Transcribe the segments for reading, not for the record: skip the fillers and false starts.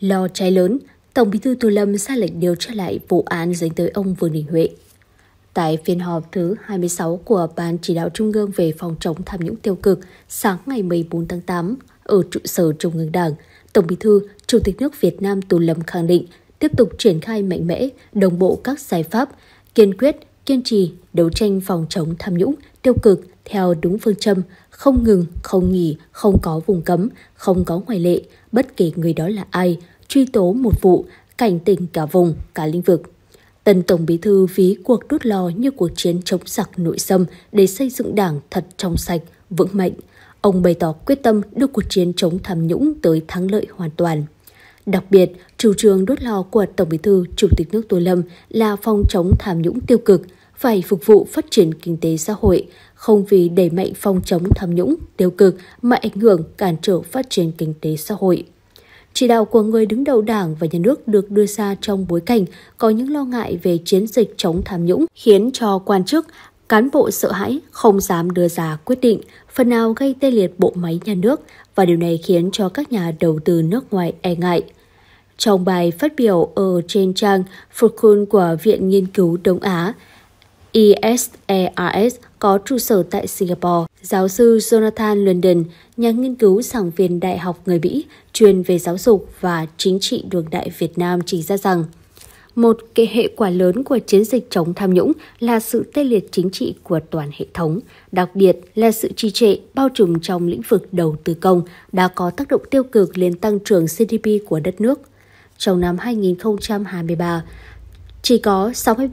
Lo cháy lớn, Tổng Bí thư Tô Lâm ra lệnh điều tra lại vụ án dính tới ông Vương Đình Huệ. Tại phiên họp thứ 26 của Ban Chỉ đạo Trung ương về phòng chống tham nhũng tiêu cực sáng ngày 14 tháng 8 ở trụ sở Trung ương Đảng, Tổng Bí thư, Chủ tịch nước Việt Nam Tô Lâm khẳng định tiếp tục triển khai mạnh mẽ, đồng bộ các giải pháp, kiên quyết, kiên trì đấu tranh phòng chống tham nhũng tiêu cực theo đúng phương châm không ngừng, không nghỉ, không có vùng cấm, không có ngoại lệ, bất kể người đó là ai, truy tố một vụ, cảnh tỉnh cả vùng, cả lĩnh vực. Tân Tổng Bí thư ví cuộc đốt lò như cuộc chiến chống giặc nội xâm để xây dựng Đảng thật trong sạch, vững mạnh. Ông bày tỏ quyết tâm đưa cuộc chiến chống tham nhũng tới thắng lợi hoàn toàn. Đặc biệt, chủ trương đốt lò của Tổng Bí thư Chủ tịch nước Tô Lâm là phòng chống tham nhũng tiêu cực, phải phục vụ phát triển kinh tế xã hội, không vì đẩy mạnh phòng chống tham nhũng tiêu cực mà ảnh hưởng cản trở phát triển kinh tế xã hội. Chỉ đạo của người đứng đầu Đảng và Nhà nước được đưa ra trong bối cảnh có những lo ngại về chiến dịch chống tham nhũng, khiến cho quan chức, cán bộ sợ hãi, không dám đưa ra quyết định, phần nào gây tê liệt bộ máy nhà nước, và điều này khiến cho các nhà đầu tư nước ngoài e ngại. Trong bài phát biểu ở trên trang Fortune của Viện Nghiên cứu Đông Á, ESERS có trụ sở tại Singapore, giáo sư Jonathan London, nhà nghiên cứu giảng viên Đại học người Mỹ chuyên về giáo dục và chính trị đương đại Việt Nam chỉ ra rằng một cái hệ quả lớn của chiến dịch chống tham nhũng là sự tê liệt chính trị của toàn hệ thống, đặc biệt là sự trì trệ bao trùm trong lĩnh vực đầu tư công đã có tác động tiêu cực lên tăng trưởng GDP của đất nước. Trong năm 2023, chỉ có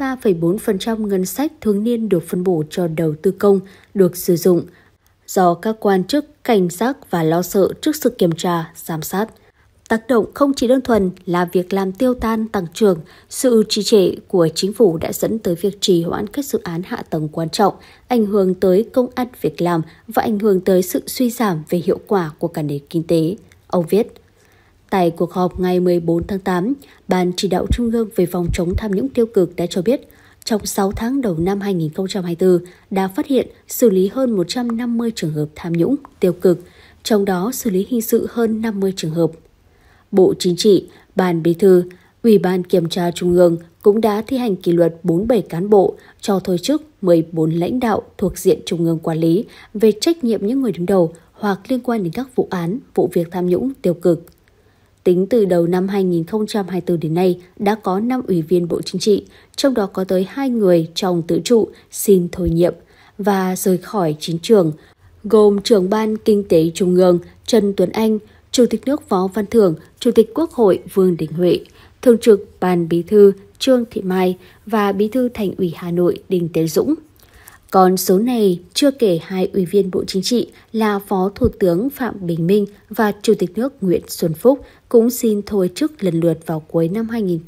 63,4% ngân sách thường niên được phân bổ cho đầu tư công được sử dụng, do các quan chức cảnh giác và lo sợ trước sự kiểm tra, giám sát. Tác động không chỉ đơn thuần là việc làm tiêu tan tăng trưởng, sự trì trệ của chính phủ đã dẫn tới việc trì hoãn các dự án hạ tầng quan trọng, ảnh hưởng tới công ăn việc làm và ảnh hưởng tới sự suy giảm về hiệu quả của cả nền kinh tế. Ông viết. Tại cuộc họp ngày 14 tháng 8, Ban Chỉ đạo Trung ương về phòng chống tham nhũng tiêu cực đã cho biết, trong 6 tháng đầu năm 2024 đã phát hiện xử lý hơn 150 trường hợp tham nhũng tiêu cực, trong đó xử lý hình sự hơn 50 trường hợp. Bộ Chính trị, Ban Bí thư, Ủy ban Kiểm tra Trung ương cũng đã thi hành kỷ luật 47 cán bộ, cho thôi chức 14 lãnh đạo thuộc diện Trung ương quản lý về trách nhiệm những người đứng đầu hoặc liên quan đến các vụ án, vụ việc tham nhũng tiêu cực. Tính từ đầu năm 2024 đến nay, đã có 5 ủy viên Bộ Chính trị, trong đó có tới 2 người trong tứ trụ xin thôi nhiệm và rời khỏi chính trường, gồm trưởng Ban Kinh tế Trung ương Trần Tuấn Anh, Chủ tịch nước Võ Văn Thưởng, Chủ tịch Quốc hội Vương Đình Huệ, Thường trực Ban Bí thư Trương Thị Mai và Bí thư Thành ủy Hà Nội Đinh Tiến Dũng. Còn số này chưa kể 2 ủy viên Bộ Chính trị là Phó Thủ tướng Phạm Bình Minh và Chủ tịch nước Nguyễn Xuân Phúc cũng xin thôi chức lần lượt vào cuối năm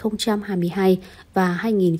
2022 và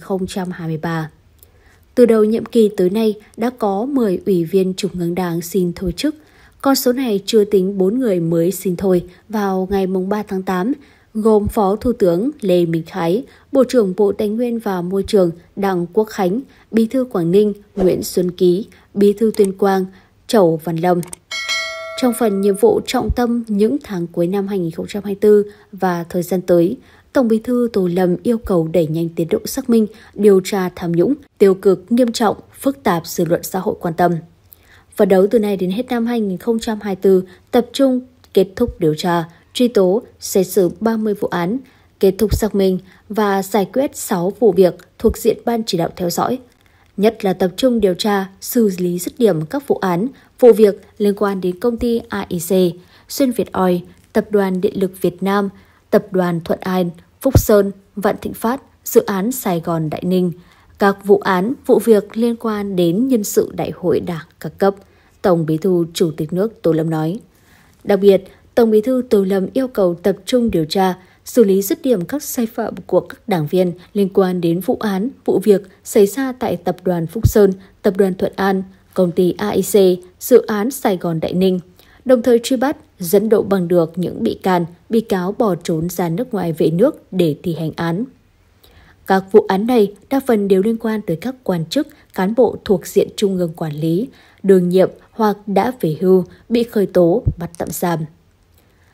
2023. Từ đầu nhiệm kỳ tới nay đã có 10 ủy viên Trung ương Đảng xin thôi chức. Con số này chưa tính 4 người mới xin thôi vào ngày 3 tháng 8, gồm Phó Thủ tướng Lê Minh Khái, Bộ trưởng Bộ Tài nguyên và Môi trường Đặng Quốc Khánh, Bí thư Quảng Ninh Nguyễn Xuân Ký, Bí thư Tuyên Quang Chẩu Văn Lâm. Trong phần nhiệm vụ trọng tâm những tháng cuối năm 2024 và thời gian tới, Tổng Bí thư Tô Lâm yêu cầu đẩy nhanh tiến độ xác minh, điều tra tham nhũng, tiêu cực nghiêm trọng, phức tạp dư luận xã hội quan tâm. Phấn đấu từ nay đến hết năm 2024, tập trung kết thúc điều tra, truy tố, xét xử 30 vụ án, kết thúc xác minh và giải quyết 6 vụ việc thuộc diện Ban Chỉ đạo theo dõi. Nhất là tập trung điều tra, xử lý dứt điểm các vụ án, vụ việc liên quan đến công ty AIC, Xuyên Việt Oil, Tập đoàn Điện lực Việt Nam, Tập đoàn Thuận An, Phúc Sơn, Vạn Thịnh Phát, dự án Sài Gòn Đại Ninh, các vụ án, vụ việc liên quan đến nhân sự đại hội đảng các cấp, Tổng Bí thư Chủ tịch nước Tô Lâm nói. Đặc biệt, Tổng Bí thư Tô Lâm yêu cầu tập trung điều tra, xử lý dứt điểm các sai phạm của các đảng viên liên quan đến vụ án, vụ việc xảy ra tại Tập đoàn Phúc Sơn, Tập đoàn Thuận An, Công ty AIC, dự án Sài Gòn Đại Ninh, đồng thời truy bắt, dẫn độ bằng được những bị can, bị cáo bỏ trốn ra nước ngoài về nước để thi hành án. Các vụ án này đa phần đều liên quan tới các quan chức, cán bộ thuộc diện Trung ương quản lý, đương nhiệm hoặc đã về hưu, bị khởi tố, bắt tạm giam.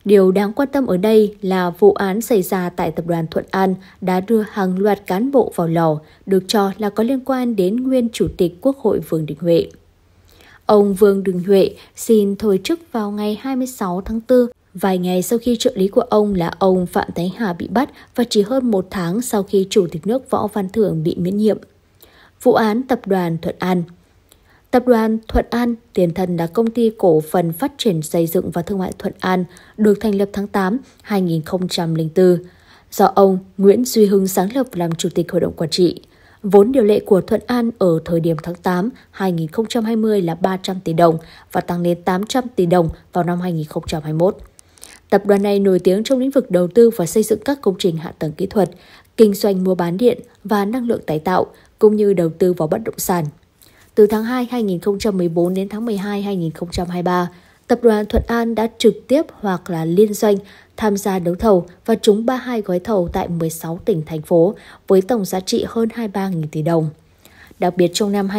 Điều đáng quan tâm ở đây là vụ án xảy ra tại tập đoàn Thuận An đã đưa hàng loạt cán bộ vào lò, được cho là có liên quan đến nguyên Chủ tịch Quốc hội Vương Đình Huệ. Ông Vương Đình Huệ xin thôi chức vào ngày 26 tháng 4, vài ngày sau khi trợ lý của ông là ông Phạm Thái Hà bị bắt và chỉ hơn một tháng sau khi Chủ tịch nước Võ Văn Thưởng bị miễn nhiệm. Vụ án Tập đoàn Thuận An. Tập đoàn Thuận An, tiền thân là Công ty Cổ phần Phát triển Xây dựng và Thương mại Thuận An, được thành lập tháng 8 2004, do ông Nguyễn Duy Hưng sáng lập làm Chủ tịch Hội đồng Quản trị. Vốn điều lệ của Thuận An ở thời điểm tháng 8 2020 là 300 tỷ đồng và tăng lên 800 tỷ đồng vào năm 2021. Tập đoàn này nổi tiếng trong lĩnh vực đầu tư và xây dựng các công trình hạ tầng kỹ thuật, kinh doanh mua bán điện và năng lượng tái tạo, cũng như đầu tư vào bất động sản. Từ tháng 2 2014 đến tháng 12 2023, Tập đoàn Thuận An đã trực tiếp hoặc là liên doanh tham gia đấu thầu và trúng 32 gói thầu tại 16 tỉnh, thành phố với tổng giá trị hơn 23.000 tỷ đồng. Đặc biệt trong năm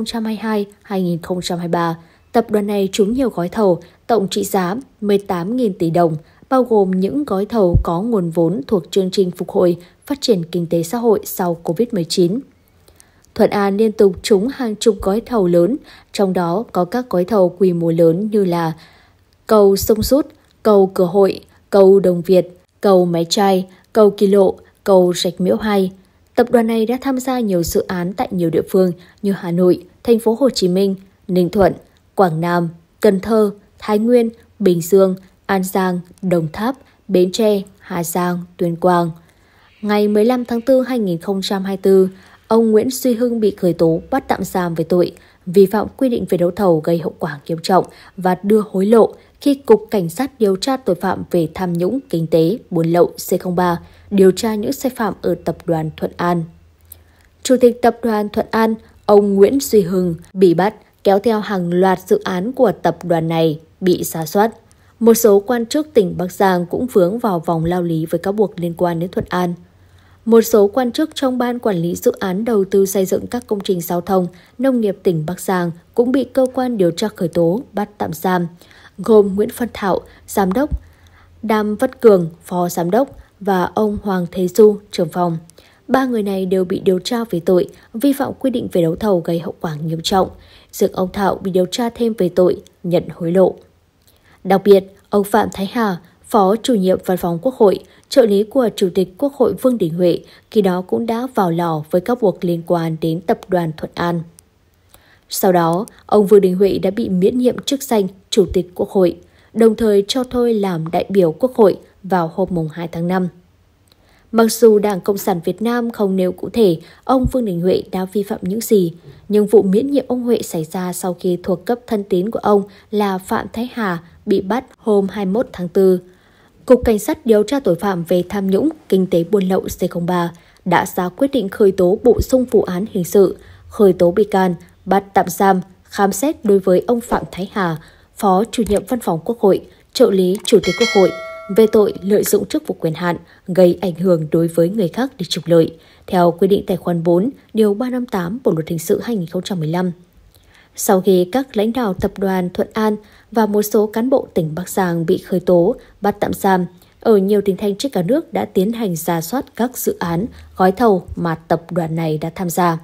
2022-2023, tập đoàn này trúng nhiều gói thầu tổng trị giá 18.000 tỷ đồng, bao gồm những gói thầu có nguồn vốn thuộc chương trình phục hồi phát triển kinh tế xã hội sau Covid-19. Thuận An liên tục trúng hàng chục gói thầu lớn, trong đó có các gói thầu quy mô lớn như là cầu Sông Sút, cầu Cửa Hội, cầu Đồng Việt, cầu Máy Trai, cầu Kỳ Lộ, cầu Rạch Miễu 2. Tập đoàn này đã tham gia nhiều dự án tại nhiều địa phương như Hà Nội, Thành phố Hồ Chí Minh, Ninh Thuận, Quảng Nam, Cần Thơ, Thái Nguyên, Bình Dương, An Giang, Đồng Tháp, Bến Tre, Hà Giang, Tuyên Quang. Ngày 15 tháng 4 2024, ông Nguyễn Duy Hưng bị khởi tố bắt tạm giam về tội vi phạm quy định về đấu thầu gây hậu quả nghiêm trọng và đưa hối lộ khi Cục Cảnh sát điều tra tội phạm về tham nhũng kinh tế, buôn lậu C03 điều tra những sai phạm ở Tập đoàn Thuận An. Chủ tịch Tập đoàn Thuận An, ông Nguyễn Duy Hưng bị bắt kéo theo hàng loạt dự án của tập đoàn này bị sa sút. Một số quan chức tỉnh Bắc Giang cũng vướng vào vòng lao lý với cáo buộc liên quan đến Thuận An. Một số quan chức trong Ban Quản lý Dự án Đầu tư xây dựng các công trình giao thông, nông nghiệp tỉnh Bắc Giang cũng bị cơ quan điều tra khởi tố, bắt tạm giam, gồm Nguyễn Văn Thảo, Giám đốc, Đàm Văn Cường, Phó Giám đốc và ông Hoàng Thế Du, trưởng phòng. 3 người này đều bị điều tra về tội vi phạm quy định về đấu thầu gây hậu quả nghiêm trọng. Riêng ông Thảo bị điều tra thêm về tội nhận hối lộ. Đặc biệt, ông Phạm Thái Hà, Phó Chủ nhiệm Văn phòng Quốc hội, trợ lý của Chủ tịch Quốc hội Vương Đình Huệ, khi đó cũng đã vào lò với các buộc liên quan đến Tập đoàn Thuận An. Sau đó, ông Vương Đình Huệ đã bị miễn nhiệm chức danh Chủ tịch Quốc hội, đồng thời cho thôi làm đại biểu Quốc hội vào hôm 2 tháng 5. Mặc dù Đảng Cộng sản Việt Nam không nêu cụ thể ông Vương Đình Huệ đã vi phạm những gì, nhưng vụ miễn nhiệm ông Huệ xảy ra sau khi thuộc cấp thân tín của ông là Phạm Thái Hà bị bắt hôm 21 tháng 4. Cục Cảnh sát điều tra tội phạm về tham nhũng, kinh tế buôn lậu C03 đã ra quyết định khởi tố bổ sung vụ án hình sự, khởi tố bị can, bắt tạm giam, khám xét đối với ông Phạm Thái Hà, Phó Chủ nhiệm Văn phòng Quốc hội, trợ lý Chủ tịch Quốc hội, về tội lợi dụng chức vụ quyền hạn, gây ảnh hưởng đối với người khác để trục lợi, theo quy định tại khoản 4, điều 358 Bộ Luật Hình sự 2015. Sau khi các lãnh đạo Tập đoàn Thuận An và một số cán bộ tỉnh Bắc Giang bị khởi tố, bắt tạm giam, ở nhiều tỉnh thành trên cả nước đã tiến hành rà soát các dự án, gói thầu mà tập đoàn này đã tham gia.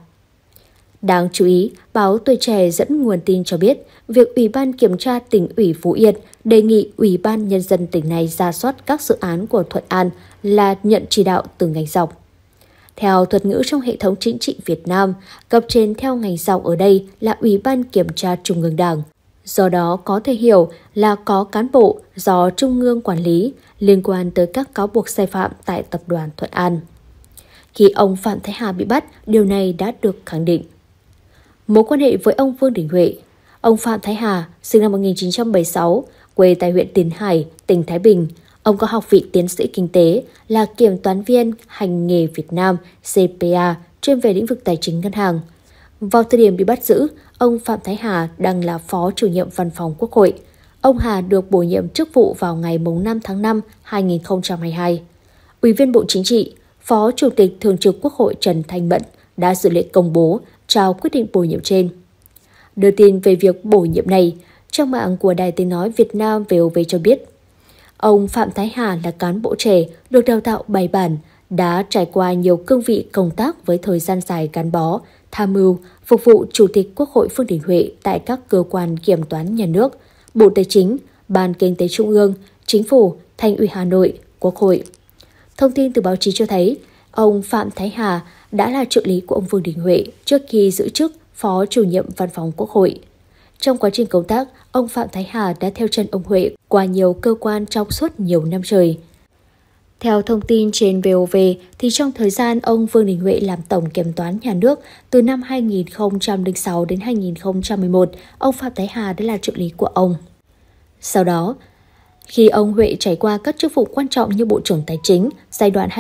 Đáng chú ý, báo Tuổi Trẻ dẫn nguồn tin cho biết, việc Ủy ban Kiểm tra Tỉnh ủy Phú Yên đề nghị Ủy ban Nhân dân tỉnh này rà soát các dự án của Thuận An là nhận chỉ đạo từ ngành dọc. Theo thuật ngữ trong hệ thống chính trị Việt Nam, cấp trên theo ngành dọc ở đây là Ủy ban Kiểm tra Trung ương Đảng. Do đó có thể hiểu là có cán bộ do Trung ương quản lý liên quan tới các cáo buộc sai phạm tại Tập đoàn Thuận An. Khi ông Phạm Thái Hà bị bắt, điều này đã được khẳng định. Mối quan hệ với ông Vương Đình Huệ. Ông Phạm Thái Hà, sinh năm 1976, quê tại huyện Tiền Hải, tỉnh Thái Bình. Ông có học vị tiến sĩ kinh tế, là kiểm toán viên hành nghề Việt Nam CPA, chuyên về lĩnh vực tài chính ngân hàng. Vào thời điểm bị bắt giữ, ông Phạm Thái Hà đang là Phó Chủ nhiệm Văn phòng Quốc hội. Ông Hà được bổ nhiệm chức vụ vào ngày 5 tháng 5, 2022. Ủy viên Bộ Chính trị, Phó Chủ tịch Thường trực Quốc hội Trần Thanh Mẫn đã dự lễ công bố, trao quyết định bổ nhiệm trên. Đưa tin về việc bổ nhiệm này, trang mạng của Đài Tiếng Nói Việt Nam VOV cho biết, Ông Phạm Thái Hà là cán bộ trẻ, được đào tạo bài bản, đã trải qua nhiều cương vị công tác với thời gian dài gắn bó, tham mưu, phục vụ Chủ tịch Quốc hội Vương Đình Huệ tại các cơ quan kiểm toán nhà nước, Bộ Tài chính, Ban Kinh tế Trung ương, Chính phủ, Thành ủy Hà Nội, Quốc hội. Thông tin từ báo chí cho thấy, ông Phạm Thái Hà đã là trợ lý của ông Vương Đình Huệ trước khi giữ chức Phó Chủ nhiệm Văn phòng Quốc hội. Trong quá trình công tác, ông Phạm Thái Hà đã theo chân ông Huệ qua nhiều cơ quan trong suốt nhiều năm trời. Theo thông tin trên VOV, thì trong thời gian ông Vương Đình Huệ làm Tổng Kiểm toán Nhà nước từ năm 2006 đến 2011, ông Phạm Thái Hà đã là trợ lý của ông. Sau đó, khi ông Huệ trải qua các chức vụ quan trọng như Bộ trưởng Tài chính giai đoạn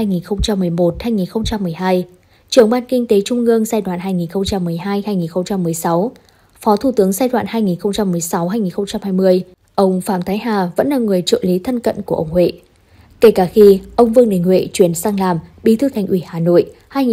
2011-2012, trưởng Ban Kinh tế Trung ương giai đoạn 2012-2016, Phó Thủ tướng giai đoạn 2016-2020, ông Phạm Thái Hà vẫn là người trợ lý thân cận của ông Huệ. Kể cả khi ông Vương Đình Huệ chuyển sang làm Bí thư Thành ủy Hà Nội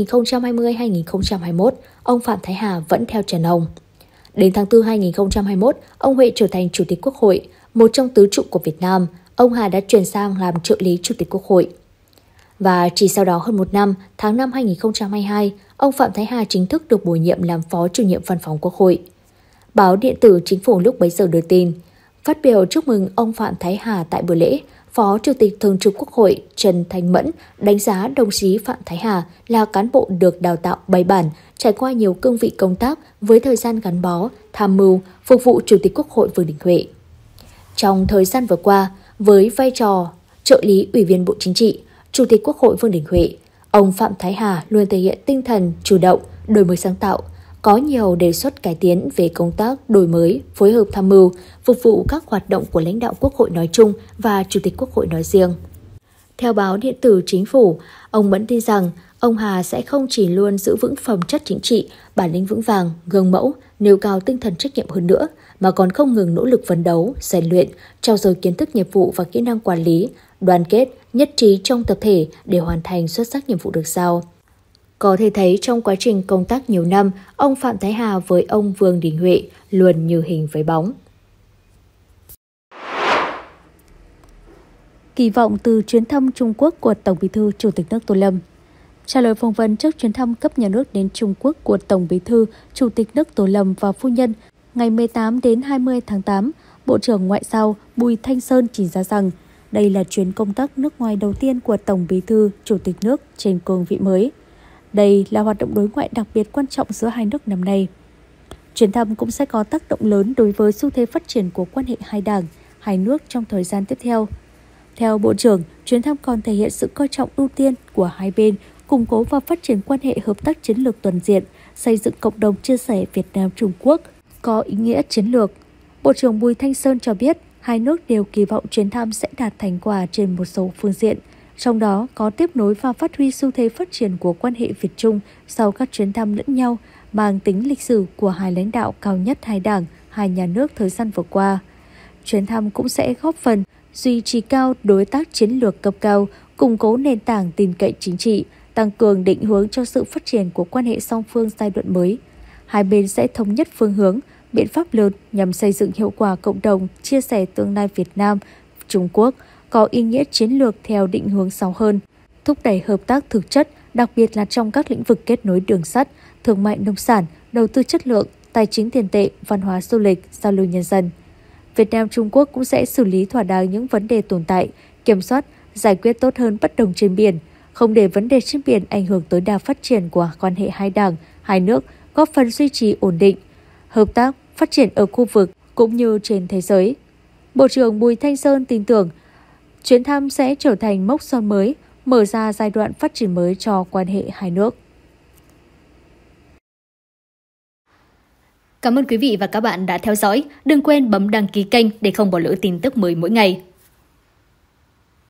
2020-2021, ông Phạm Thái Hà vẫn theo chân ông. Đến tháng 4 2021, ông Huệ trở thành Chủ tịch Quốc hội, một trong tứ trụ của Việt Nam. Ông Hà đã chuyển sang làm trợ lý Chủ tịch Quốc hội. Và chỉ sau đó hơn một năm, tháng 5 2022, ông Phạm Thái Hà chính thức được bổ nhiệm làm Phó Chủ nhiệm Văn phòng Quốc hội. Báo điện tử Chính phủ lúc bấy giờ đưa tin, phát biểu chúc mừng ông Phạm Thái Hà tại buổi lễ, Phó Chủ tịch Thường trực Quốc hội Trần Thanh Mẫn đánh giá đồng chí Phạm Thái Hà là cán bộ được đào tạo bài bản, trải qua nhiều cương vị công tác với thời gian gắn bó, tham mưu, phục vụ Chủ tịch Quốc hội Vương Đình Huệ. Trong thời gian vừa qua, với vai trò trợ lý Ủy viên Bộ Chính trị, Chủ tịch Quốc hội Vương Đình Huệ, ông Phạm Thái Hà luôn thể hiện tinh thần chủ động, đổi mới sáng tạo, có nhiều đề xuất cải tiến về công tác đổi mới, phối hợp tham mưu, phục vụ các hoạt động của lãnh đạo Quốc hội nói chung và Chủ tịch Quốc hội nói riêng. Theo báo điện tử Chính phủ, ông Mẫn tin rằng ông Hà sẽ không chỉ luôn giữ vững phẩm chất chính trị, bản lĩnh vững vàng, gương mẫu, nêu cao tinh thần trách nhiệm hơn nữa, mà còn không ngừng nỗ lực phấn đấu, rèn luyện, trau dồi kiến thức nghiệp vụ và kỹ năng quản lý, đoàn kết, nhất trí trong tập thể để hoàn thành xuất sắc nhiệm vụ được giao. Có thể thấy trong quá trình công tác nhiều năm, ông Phạm Thái Hà với ông Vương Đình Huệ luôn như hình với bóng. Kỳ vọng từ chuyến thăm Trung Quốc của Tổng Bí thư Chủ tịch nước Tô Lâm. Trả lời phỏng vấn trước chuyến thăm cấp nhà nước đến Trung Quốc của Tổng Bí thư Chủ tịch nước Tô Lâm và phu nhân ngày 18 đến 20 tháng 8, Bộ trưởng Ngoại giao Bùi Thanh Sơn chỉ ra rằng đây là chuyến công tác nước ngoài đầu tiên của Tổng Bí thư Chủ tịch nước trên cương vị mới. Đây là hoạt động đối ngoại đặc biệt quan trọng giữa hai nước năm nay. Chuyến thăm cũng sẽ có tác động lớn đối với xu thế phát triển của quan hệ hai đảng, hai nước trong thời gian tiếp theo. Theo Bộ trưởng, chuyến thăm còn thể hiện sự coi trọng ưu tiên của hai bên, củng cố và phát triển quan hệ hợp tác chiến lược toàn diện, xây dựng cộng đồng chia sẻ Việt Nam-Trung Quốc có ý nghĩa chiến lược. Bộ trưởng Bùi Thanh Sơn cho biết, hai nước đều kỳ vọng chuyến thăm sẽ đạt thành quả trên một số phương diện, trong đó có tiếp nối và phát huy xu thế phát triển của quan hệ Việt-Trung sau các chuyến thăm lẫn nhau, mang tính lịch sử của hai lãnh đạo cao nhất hai đảng, hai nhà nước thời gian vừa qua. Chuyến thăm cũng sẽ góp phần duy trì cao đối tác chiến lược cấp cao, củng cố nền tảng tin cậy chính trị, tăng cường định hướng cho sự phát triển của quan hệ song phương giai đoạn mới. Hai bên sẽ thống nhất phương hướng, biện pháp lớn nhằm xây dựng hiệu quả cộng đồng, chia sẻ tương lai Việt Nam, Trung Quốc, có ý nghĩa chiến lược theo định hướng sâu hơn, thúc đẩy hợp tác thực chất, đặc biệt là trong các lĩnh vực kết nối đường sắt, thương mại nông sản, đầu tư chất lượng, tài chính tiền tệ, văn hóa du lịch, giao lưu nhân dân. Việt Nam Trung Quốc cũng sẽ xử lý thỏa đáng những vấn đề tồn tại, kiểm soát, giải quyết tốt hơn bất đồng trên biển, không để vấn đề trên biển ảnh hưởng tối đa phát triển của quan hệ hai đảng, hai nước, góp phần duy trì ổn định, hợp tác, phát triển ở khu vực cũng như trên thế giới. Bộ trưởng Bùi Thanh Sơn tin tưởng chuyến thăm sẽ trở thành mốc son mới, mở ra giai đoạn phát triển mới cho quan hệ hai nước. Cảm ơn quý vị và các bạn đã theo dõi. Đừng quên bấm đăng ký kênh để không bỏ lỡ tin tức mới mỗi ngày.